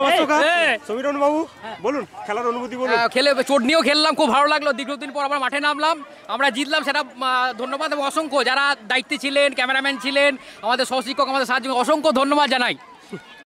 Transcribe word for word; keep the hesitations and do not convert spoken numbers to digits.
সমীরণ বাবু বলুন খেলার অনুভূতি বলুন। খেলে চোট নিয়েও খেললাম, খুব ভালো লাগলো। দীর্ঘদিন পর আমরা মাঠে নামলাম, আমরা জিতলাম, সেটা ধন্যবাদ এবং অসংখ্য যারা দায়িত্বে ছিলেন, ক্যামেরাম্যান ছিলেন, আমাদের সহশিক্ষক, আমাদের সাহায্য, অসংখ্য ধন্যবাদ জানাই।